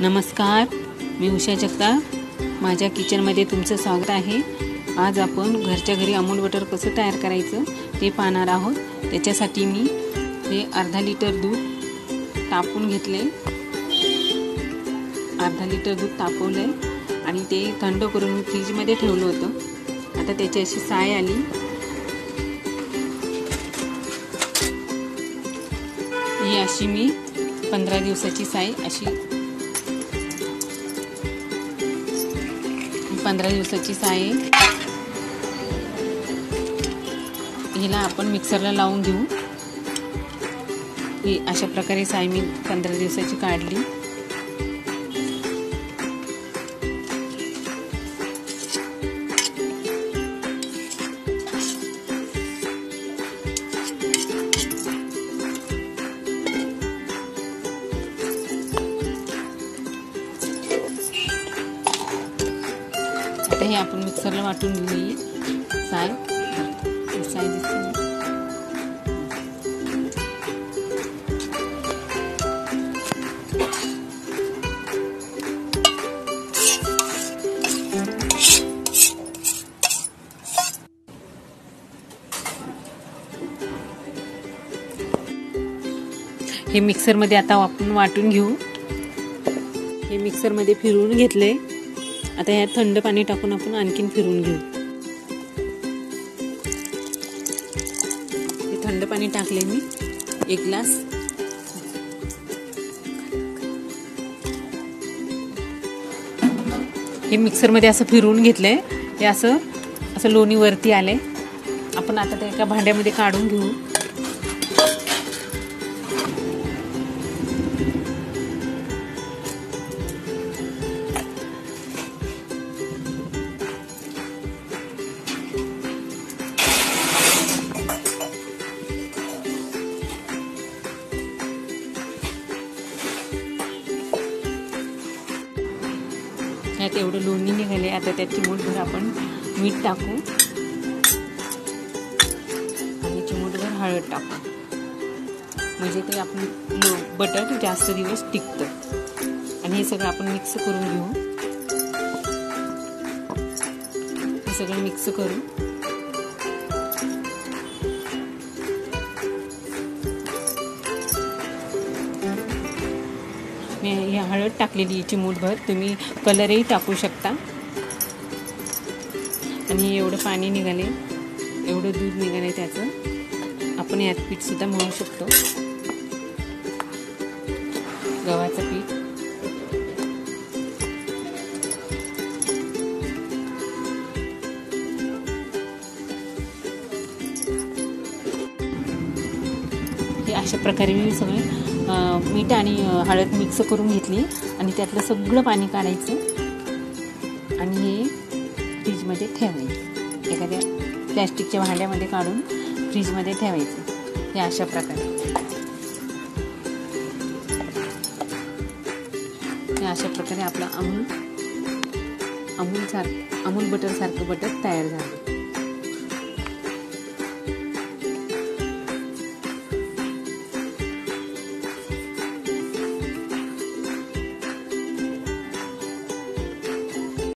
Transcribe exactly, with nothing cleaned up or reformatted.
नमस्कार, मी उषा जगताप. माझ्या किचनमध्ये तुमचं स्वागत आहे. आज आपण घरच्या घरी अमूल बटर कसं तयार करायचं ते पाहणार आहोत. त्याच्यासाठी मी हे अर्धा लिटर दूध तापवून घेतले. अर्धा लिटर दूध तापवले आणि ते थंड करून फ्रीजमध्ये ठेवलं होतं. आता त्याची अशी साय आली. ही अशी मी पंधरा दिवसाची साय अशी पंधरा दिवसाची साय हिला आपण मिक्सरला लावून घेऊ. ही अशा प्रकारे साय मी पंधरा दिवसाची काढली. आता हे आपण मिक्सरला वाटून दिली साय साय दिसते. हे मिक्सरमध्ये आता आपण वाटून घेऊ. हे मिक्सरमध्ये फिरवून घेतले. आता ह्यात थंड पाणी टाकून आपण आणखीन फिरवून घेऊ. हे थंड पाणी टाकले मी एक ग्लास. हे मिक्सरमध्ये असं फिरवून घेतलंय. हे असं असं लोणी वरती आले. आपण आता ते एका भांड्यामध्ये काढून घेऊ. यात एवढं लोणी निघाले. आता त्यात चिमूटभर आपण मीठ टाकू आणि चिमूटभर हळद टाकू. म्हणजे ते आपण बटर जास्त दिवस टिकतं. आणि हे सगळं आपण मिक्स करून घेऊ. हे सगळं मिक्स करू. मी ही हळद टाकलेली चिमूटभर. तुम्ही कलरही टाकू शकता. आणि एवढं पाणी निघाले, एवढं दूध निघाले त्याचं. आपण यात पीठ सुद्धा मळू शकतो. गव्हाचं पीठ. हे अशा प्रकारे मी सगळे मीठ आणि हळद मिक्स करून घेतली. आणि त्यातलं सगळं पाणी काढायचं आणि हे फ्रीजमध्ये ठेवायचं. एखाद्या प्लॅस्टिकच्या भांड्यामध्ये काढून फ्रीजमध्ये ठेवायचं. हे अशा प्रकारे हे अशा प्रकारे आपलं अमूल अमूल सारखं अमूल बटर सारखं बटर तयार झालं.